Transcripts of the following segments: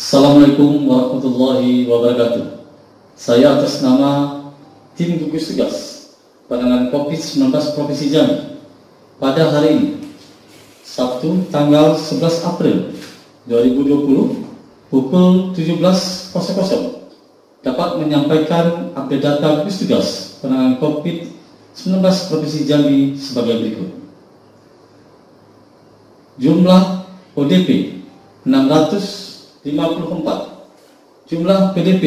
Assalamualaikum warahmatullahi wabarakatuh. Saya atas nama tim gugus tugas penanganan COVID-19 Provinsi Jambi pada hari ini, Sabtu tanggal 11 April 2020 pukul 17.00 dapat menyampaikan update data gugus tugas penanganan COVID-19 Provinsi Jambi sebagai berikut. Jumlah ODP 654, jumlah PDP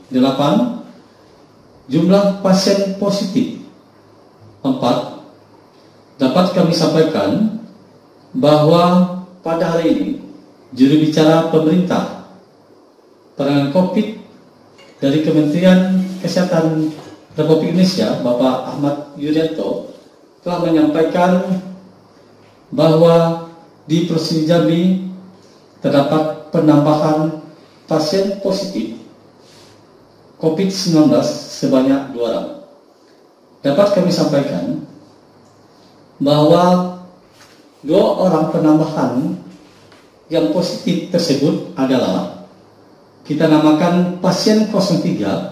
8, jumlah pasien positif 4. Dapat kami sampaikan bahwa pada hari ini juru bicara pemerintah penanganan COVID dari Kementerian Kesehatan Republik Indonesia, Bapak Ahmad Yuryanto, telah menyampaikan bahwa di Provinsi Jambi terdapat penambahan pasien positif COVID-19 sebanyak 2 orang. Dapat kami sampaikan bahwa 2 orang penambahan yang positif tersebut adalah kita namakan pasien 03,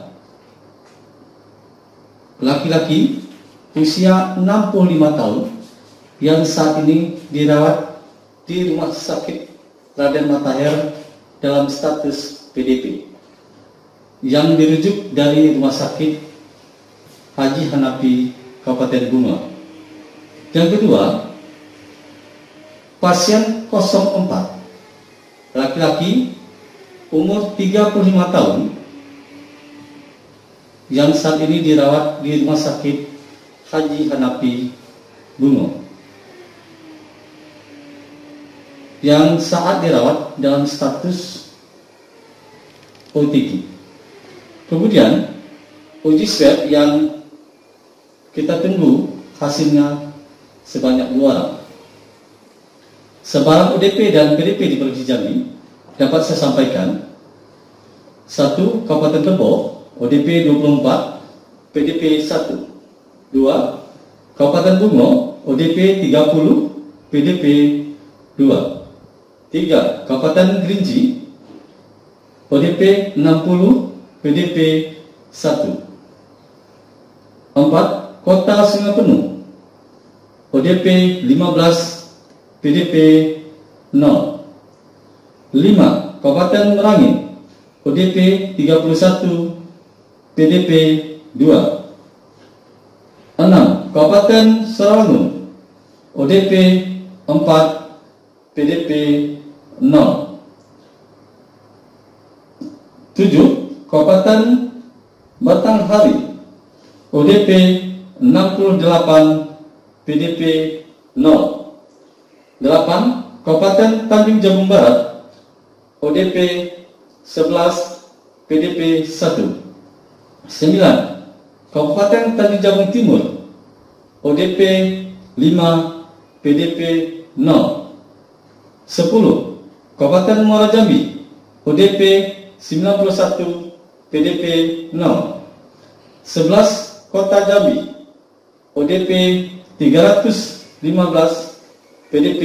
laki-laki usia 65 tahun yang saat ini dirawat di Rumah Sakit Raden Matahir dalam status PDP yang dirujuk dari Rumah Sakit Haji Hanafi Kabupaten Bunga. Yang kedua, pasien 04, laki-laki umur 35 tahun yang saat ini dirawat di Rumah Sakit Haji Hanafi Bunga, yang saat dirawat dalam status OTG. Kemudian uji swab yang kita tunggu hasilnya sebanyak 2 orang. Sebarang ODP dan PDP di Provinsi Jambi dapat saya sampaikan: 1. Kabupaten Tebo ODP 24, PDP 1. 2. Kabupaten Bungo ODP 30, PDP 2. 3. Kabupaten Gerinji ODP 60, PDP 1. 4. Kota Sungai Penuh ODP 15, PDP 0. 5. Kabupaten Merangin ODP 31, PDP 2. 6. Kabupaten Sarawak ODP 4, PDP 0. 7. Kabupaten Batanghari ODP 68, PDP 0. 8. Kabupaten Tanjung Jabung Barat ODP 11, PDP 1. 9. Kabupaten Tanjung Jabung Timur ODP 5, PDP 0. 10. Kabupaten Muara Jambi ODP 91, PDP 0. 11. Kota Jambi ODP 315, PDP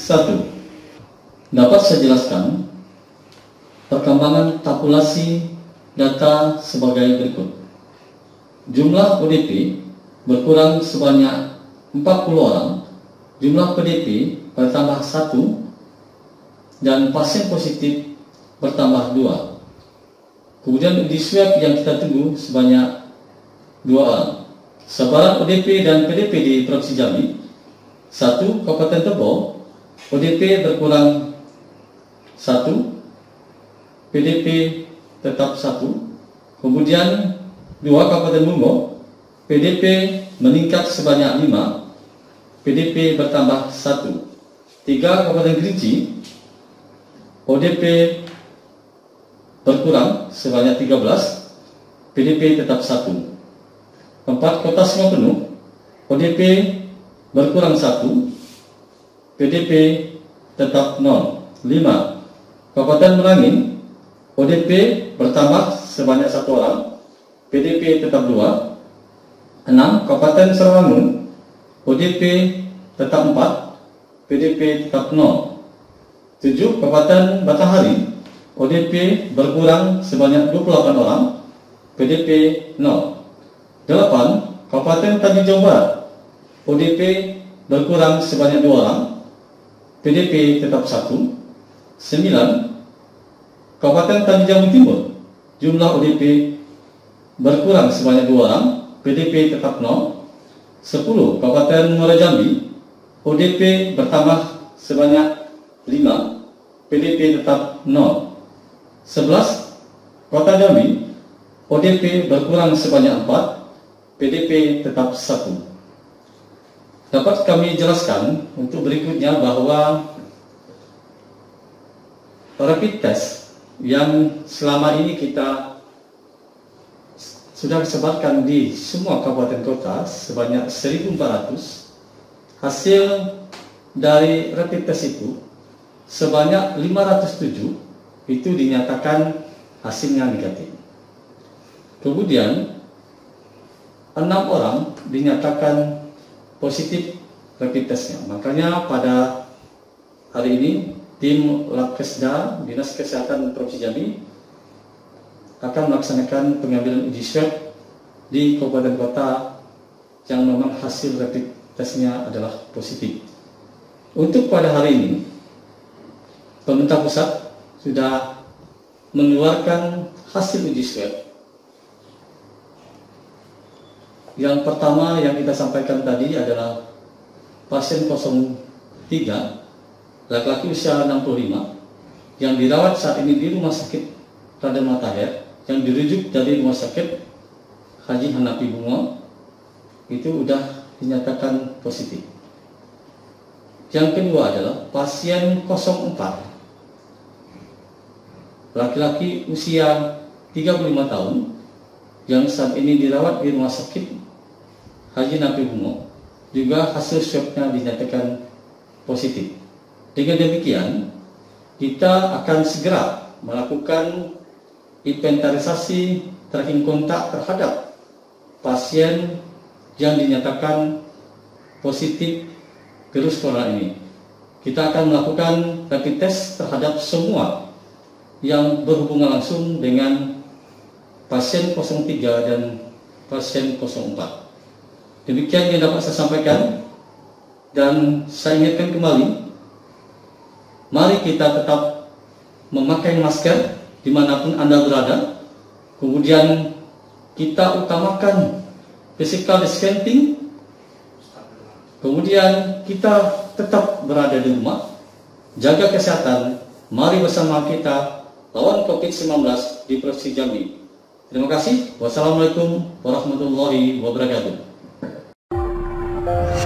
1. Dapat saya jelaskan perkembangan tabulasi data sebagai berikut. Jumlah ODP berkurang sebanyak 40 orang, jumlah PDP bertambah 1, dan pasien positif bertambah 2. Kemudian uji swab yang kita tunggu sebanyak 2 orang. Sebarang ODP dan PDP di Provinsi Jambi: 1. Kabupaten Tebo ODP berkurang 1, PDP tetap 1. Kemudian 2. Kabupaten Bungo PDP meningkat sebanyak 5, PDP bertambah 1. 3. Kabupaten Gerinji ODP berkurang sebanyak 13, PDP tetap 1. 4. Kota Sungai Penuh ODP berkurang 1, PDP tetap 0. 5. Kabupaten Merangin ODP bertambah sebanyak 1 orang, PDP tetap 2. 6. Kabupaten Sarawak ODP tetap 4, PDP tetap 0. 7. Kabupaten Batanghari ODP berkurang sebanyak 28 orang, PDP 0. 8. Kabupaten Tanjung Jabung Barat, ODP berkurang sebanyak 2 orang, PDP tetap 1. 9. Kabupaten Tanjung Jabung Timur, jumlah ODP berkurang sebanyak 2 orang, PDP tetap 0. 10. Kabupaten Muara Jambi, ODP bertambah sebanyak 5, PDP tetap 0. 11. Kota Jambi, ODP berkurang sebanyak 4, PDP tetap 1. Dapat kami jelaskan untuk berikutnya bahwa rapid test yang selama ini kita sudah sebarkan di semua kabupaten kota sebanyak 1.400, hasil dari rapid test itu sebanyak 507 itu dinyatakan hasilnya negatif. Kemudian 6 orang dinyatakan positif rapid testnya. Makanya pada hari ini tim Labkesda Dinas Kesehatan Provinsi Jambi akan melaksanakan pengambilan uji swab di kabupaten kota yang memang hasil rapid testnya adalah positif. Untuk pada hari ini, pemerintah pusat sudah mengeluarkan hasil uji swab. Yang pertama yang kita sampaikan tadi adalah pasien 03, laki-laki usia 65, yang dirawat saat ini di Rumah Sakit Raden Matahir, yang dirujuk dari Rumah Sakit Haji Hanapi Bungo, itu sudah dinyatakan positif. Yang kedua adalah pasien 04, laki-laki usia 35 tahun, yang saat ini dirawat di Rumah Sakit Haji Napi Bungo, juga hasil swabnya dinyatakan positif. Dengan demikian, kita akan segera melakukan inventarisasi tracking kontak terhadap pasien yang dinyatakan positif virus corona ini. Kita akan melakukan rapid test terhadap semua yang berhubungan langsung dengan pasien 03 dan pasien 04. Demikian yang dapat saya sampaikan, dan saya ingatkan kembali, mari kita tetap memakai masker dimanapun Anda berada. Kemudian kita utamakan physical distancing. Kemudian kita tetap berada di rumah, jaga kesehatan. Mari bersama kita lawan COVID-19 di Provinsi Jambi. Terima kasih. Wassalamualaikum warahmatullahi wabarakatuh.